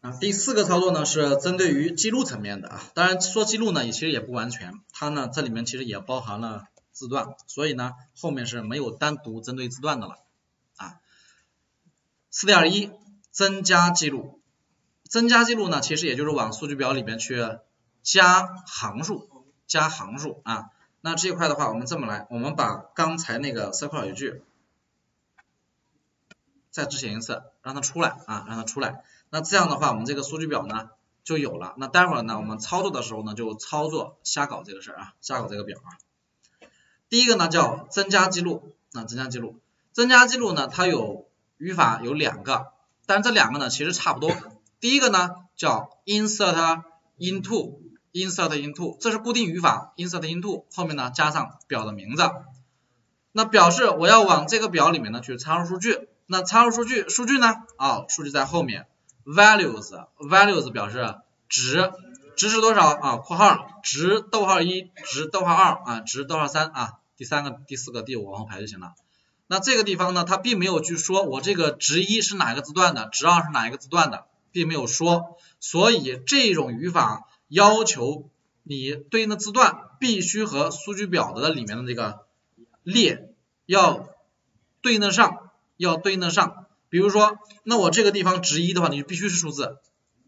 第4个操作呢是针对于记录层面的啊，当然说记录呢其实也不完全，它呢这里面其实也包含了字段，所以呢后面是没有单独针对字段的了啊。4.1 增加记录，增加记录呢其实也就是往数据表里面去加行数啊。那这一块的话我们这么来，我们把刚才那个 circle 语句再执行一次，让它出来啊，让它出来。那这样的话我们这个数据表呢就有了，那待会儿呢我们操作的时候呢就操作瞎搞这个事啊，瞎搞这个表啊。第一个呢叫增加记录，增加记录呢它有语法有2个，但这2个呢其实差不多。第一个呢叫 insert into， 这是固定语法 insert into 后面呢加上表的名字，那表示我要往这个表里面呢去插入数据，那插入数据呢数据在后面 values 表示值是多少啊？括号值逗号1值逗号2啊值逗号3啊，第3个第4个第5个往后排就行了。那这个地方呢它并没有去说我这个值1是哪个字段的，值2是哪一个字段的，并没有说，所以这种语法要求你对应的字段必须和数据表的里面的这个列要对应得上，比如说那我这个地方值1的话，你必须是数字，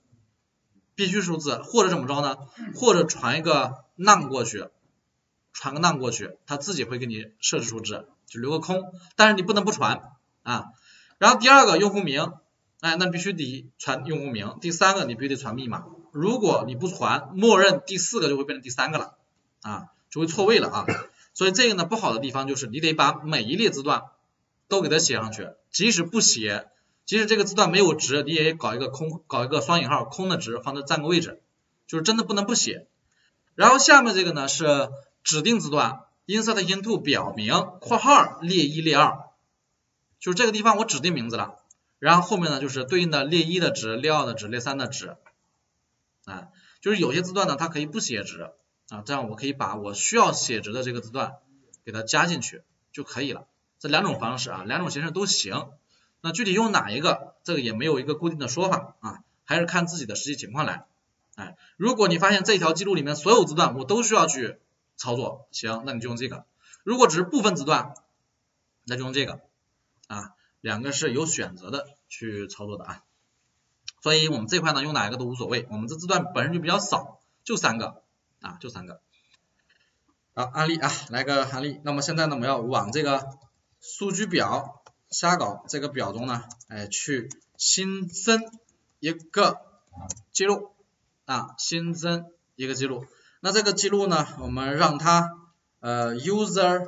或者怎么着呢？或者传一个 none 过去，它自己会给你设置数值，就留个空，但是你不能不传啊。然后第2个用户名，那必须得传用户名。第3个你必须得传密码，如果你不传，默认第4个就会变成第3个了啊，就会错位了啊。所以这个呢不好的地方就是你得把每一列字段都给它写上去，即使不写，即使这个字段没有值，你也搞一个空，搞一个双引号空的值放这占个位置，就是真的不能不写。然后下面这个呢是指定字段 insert into 表明括号列1列2，就是这个地方我指定名字了，然后后面呢就是对应的列1的值、列2的值、列3的值啊，就是有些字段呢它可以不写值啊，这样我可以把我需要写值的这个字段给它加进去就可以了。这2种方式啊，2种形式都行。那具体用哪一个，这个也没有一个固定的说法啊，还是看自己的实际情况来。如果你发现这条记录里面所有字段我都需要去操作，行，那你就用这个。如果只是部分字段，那就用这个啊，2个是有选择的去操作的啊。所以我们这块呢用哪一个都无所谓，我们这字段本身就比较少，就3个啊，就3个。好，案例啊，来个案例。那么现在呢我们要往这个数据表瞎搞这个表中呢去新增一个记录啊，那这个记录呢我们让它user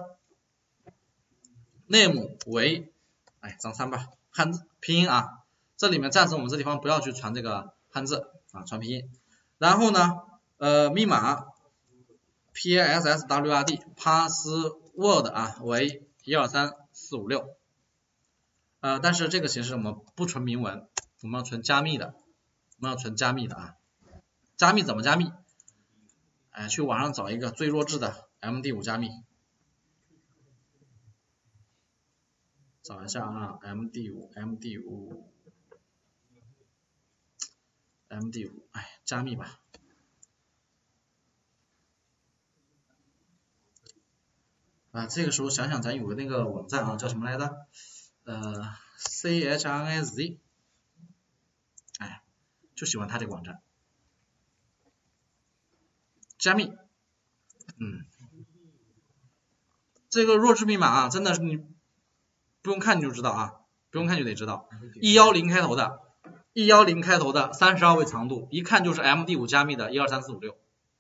name 为张三吧，汉字拼音啊，这里面暂时我们这地方不要去传这个汉字啊，传拼音。然后呢密码 password password 啊为123456，但是这个形式我们不存明文，我们要存加密的，啊。加密怎么加密？去网上找一个最弱智的 MD5 加密，找一下啊 MD5 加密吧。这个时候想想咱有个那个网站啊，叫什么来着？CHRIZ， 就喜欢它这个网站。加密，这个弱智密码啊，真的是你不用看你就知道啊，不用看就得知道。110开头的32位长度，一看就是 MD5 加密的123456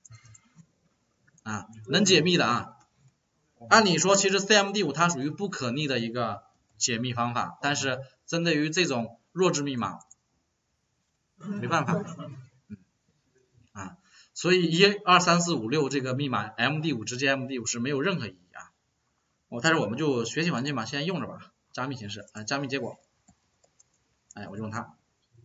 啊，能解密的啊。按理说其实 CMD5 它属于不可逆的一个解密方法，但是针对于这种弱智密码没办法所以123456这个密码 MD5 直接 MD5 是没有任何意义啊。但是我们就学习环境嘛，先用着吧，加密形式加密结果，我就用它，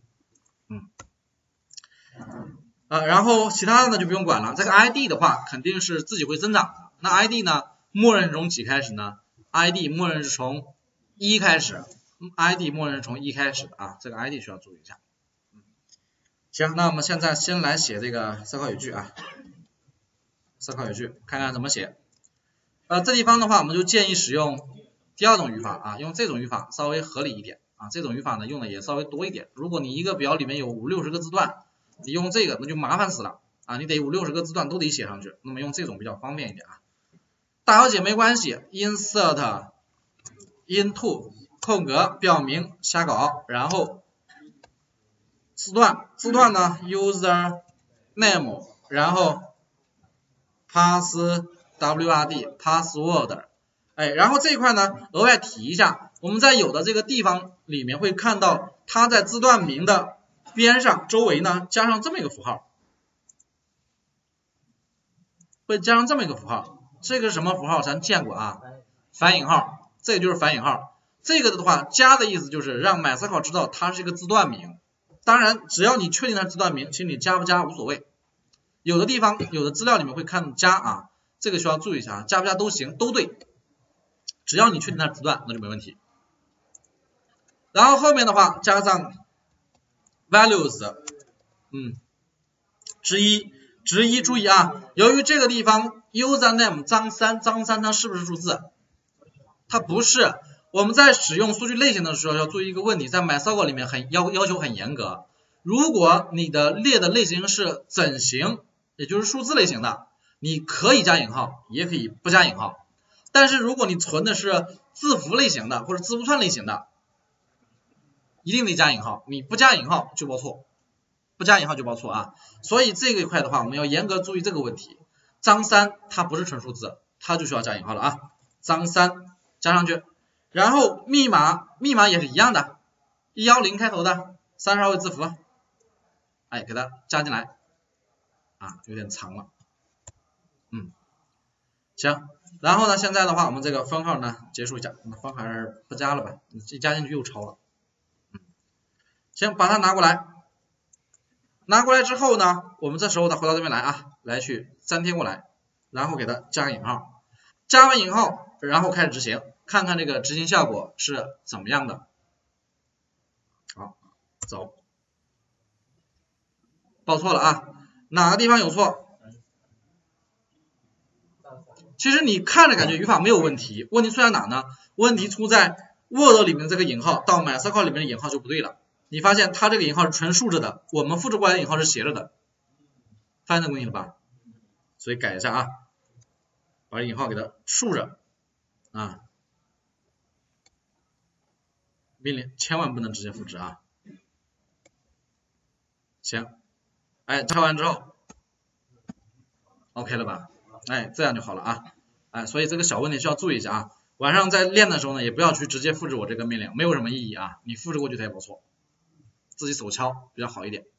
然后其他的呢就不用管了。这个 ID 的话肯定是自己会增长的，那 ID 呢默认是从几开始呢？ ID 默认是从1开始， ID 默认是从1开始的啊，这个 ID 需要注意一下。 行，那我们现在先来写这个思考语句啊，思考语句看看怎么写。这地方的话我们就建议使用第二种语法啊，用这种语法稍微合理一点啊，这种语法呢用的也稍微多一点。如果你一个表里面有50-60个字段，你用这个那就麻烦死了啊，你得50-60个字段都得写上去，那么用这种比较方便一点啊。大小写没关系 ，insert into 空格表明瞎搞，然后字段呢 user name， 然后 password password， 然后这一块呢额外提一下，我们在有的这个地方里面会看到它在字段名的边上周围呢加上这么一个符号，会加上这么一个符号，这个是什么符号咱见过啊？反引号，这个就是反引号。这个的话加的意思就是让MySQL知道它是一个字段名，当然只要你确定它是字段名，其实你加不加无所谓。有的地方有的资料里面会看加啊，这个需要注意一下，加不加都行，都对，只要你确定它是字段那就没问题。然后后面的话加上 values 之一，注意啊，由于这个地方 username 张三它是不是数字？它不是。我们在使用数据类型的时候要注意一个问题，在 MySQL 里面要求很严格，如果你的列的类型是整形，也就是数字类型的，你可以加引号，也可以不加引号。但是如果你存的是字符类型的或者字符串类型的，一定得加引号，你不加引号就报错，啊。所以这个一块的话，我们要严格注意这个问题。张三它不是纯数字，它就需要加引号了啊。张三加上去，然后密码也是一样的，110开头的32位字符，给它加进来啊，有点长了，行。然后呢，现在的话我们这个分号呢结束一下，分还是不加了吧，你一加进去又超了，行，把它拿过来之后呢，我们这时候呢回到这边来啊，来去粘贴过来，然后给它加个引号，加完引号然后开始执行，看看这个执行效果是怎么样的。好，走，报错了啊，哪个地方有错？其实你看着感觉语法没有问题，问题出在哪呢？问题出在 Word 里面的这个引号到 MySQL 里面的引号就不对了。你发现它这个引号是纯竖着的，我们复制过来的引号是斜着的，发现这个问题了吧？所以改一下啊，把引号给它竖着啊，命令千万不能直接复制啊。行，抄完之后 OK 了吧？这样就好了啊。所以这个小问题需要注意一下啊。晚上在练的时候呢，也不要去直接复制我这个命令，没有什么意义啊。你复制过去它也不错，自己手敲比较好一点。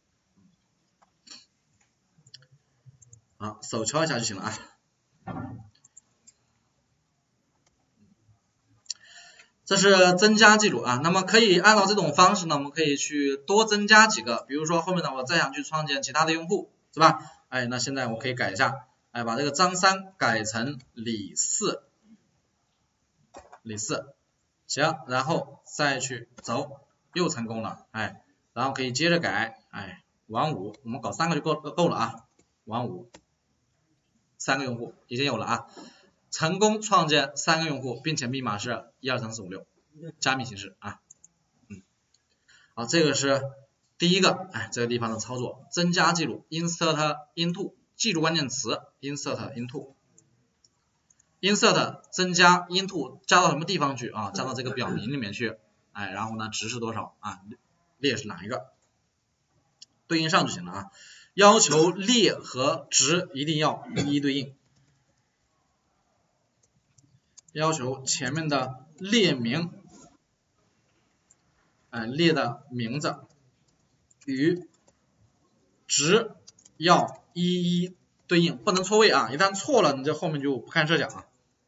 手敲一下就行了啊。这是增加记录啊，那么可以按照这种方式呢，我们可以去多增加几个，比如说后面呢我再想去创建其他的用户，是吧？那现在我可以改一下，把这个张三改成李四，行，然后再去走，又成功了，然后可以接着改，王五，我们搞3个就够了啊，王五，3个用户已经有了啊。成功创建3个用户，并且密码是1234566，加密形式啊。好，这个是第一个，这个地方的操作，增加记录 insert into， 记住关键词 insert into，insert 增加 into 加到什么地方去啊？加到这个表名里面去，然后呢值是多少啊？列是哪一个？对应上就行了啊。要求列和值一定要一一对应。要求前面的列名，列的名字与值要一一对应，不能错位啊，一旦错了，你这后面就不看设想了。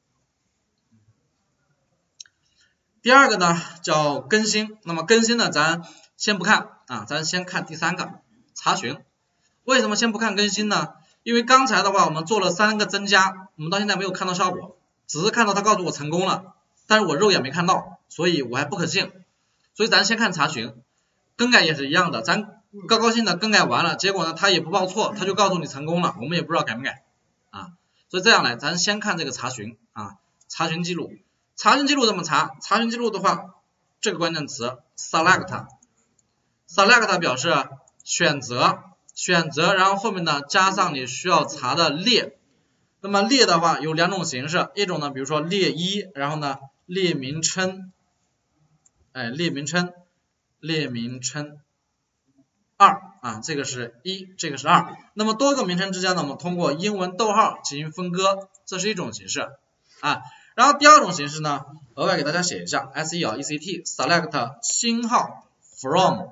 第二个呢叫更新，那么更新呢咱先不看啊，咱先看第3个查询。为什么先不看更新呢？因为刚才的话我们做了3个增加，我们到现在没有看到效果。只是看到他告诉我成功了，但是我肉眼没看到，所以我还不可信，所以咱先看查询。更改也是一样的，咱高高兴的更改完了，结果呢他也不报错，他就告诉你成功了，我们也不知道改没改啊。所以这样来，咱先看这个查询啊，查询记录，查询记录怎么查？查询记录的话，这个关键词 select 表示选择，然后后面呢加上你需要查的列。那么列的话有两种形式，一种呢比如说列一，然后呢列名称，列名称2啊，这个是1，这个是2。那么多个名称之间呢，我们通过英文逗号进行分割，这是一种形式啊。然后第二种形式呢，额外给大家写一下 SELECT select 星号 from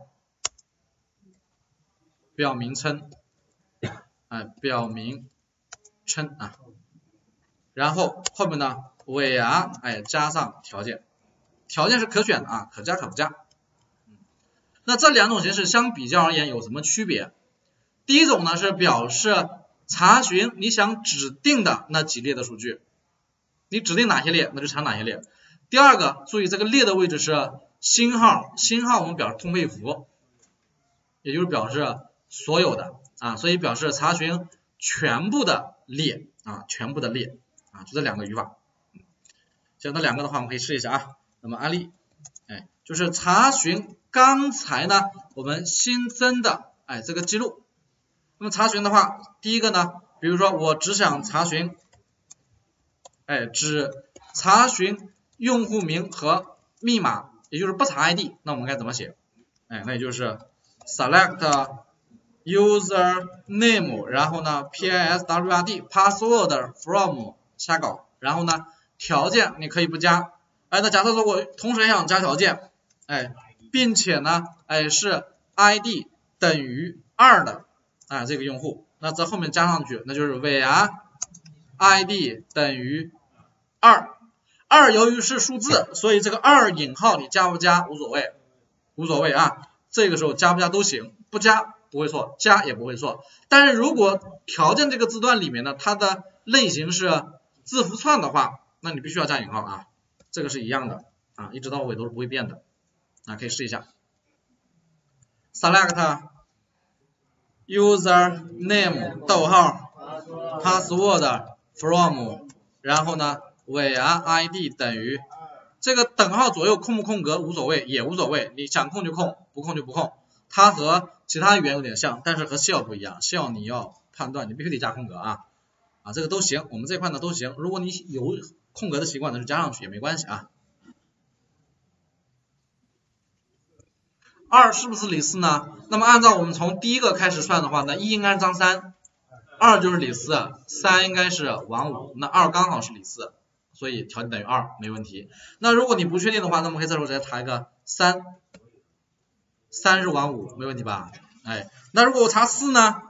表名称，表名称啊，然后后面呢 where 加上条件，条件是可选的啊，可加可不加。那这两种形式相比较而言有什么区别？第一种呢是表示查询你想指定的那几列的数据，你指定哪些列那就查哪些列。第二个注意这个列的位置是星号，星号我们表示通配符，也就是表示所有的啊，所以表示查询全部的列啊，全部的列啊，就这两个语法。像这两个的话我们可以试一下啊。那么案例就是查询刚才呢我们新增的这个记录。那么查询的话，第一个呢比如说我只想查询只查询用户名和密码，也就是不查 ID， 那我们该怎么写？那也就是 select user name， 然后呢 password password from 瞎搞，然后呢条件你可以不加，那假设说我同时还想加条件，并且呢是 ID 等于2的这个用户，那这后面加上去那就是 where ID 等于2，由于是数字，所以这个2引号你加不加无所谓啊，这个时候加不加都行，不加不会错，加也不会错。但是如果条件这个字段里面呢它的类型是字符串的话，那你必须要加引号啊，这个是一样的啊，一直到尾都是不会变的啊，可以试一下 select user name 逗号 password from 然后呢 where ID 等于，这个等号左右空不空格无所谓，也无所谓，你想空就空，不空就不空。它和其他语言有点像，但是和 shell 不一样， shell 你要判断你必须得加空格啊，这个都行，我们这块呢都行，如果你有空格的习惯呢就加上去也没关系啊。2是不是李4呢？那么按照我们从第一个开始算的话，那1应该是张3， 2就是李4， 3应该是王5，那2刚好是李4，所以条件等于2没问题。那如果你不确定的话，那么可以这时候直接查一个3是王5，没问题吧？那如果我查4呢？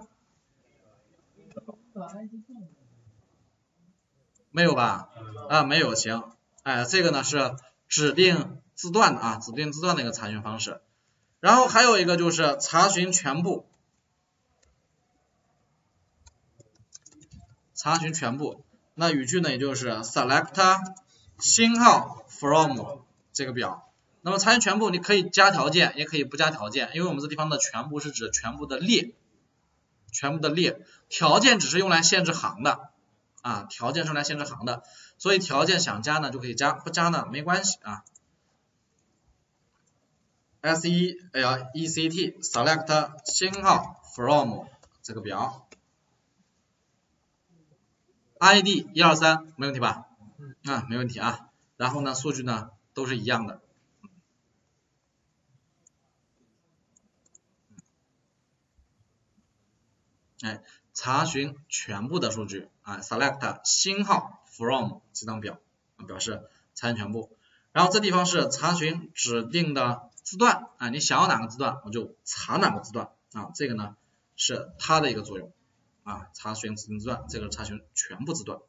没有吧？没有，行。这个呢是指定字段的指定字段的一个查询方式。然后还有一个就是查询全部，那语句呢也就是 select 星号 from 这个表。那么查询全部你可以加条件也可以不加条件，因为我们这地方的全部是指全部的列，条件只是用来限制行的所以条件想加呢就可以加，不加呢没关系啊。SELECT select 星号 from 这个表 ID 123没问题吧？没问题啊。然后呢数据呢都是一样的。查询全部的数据select 星号 from 这张表表示查询全部。然后这地方是查询指定的字段你想要哪个字段我就查哪个字段这个呢是它的一个作用查询指定字段，这个是查询全部字段。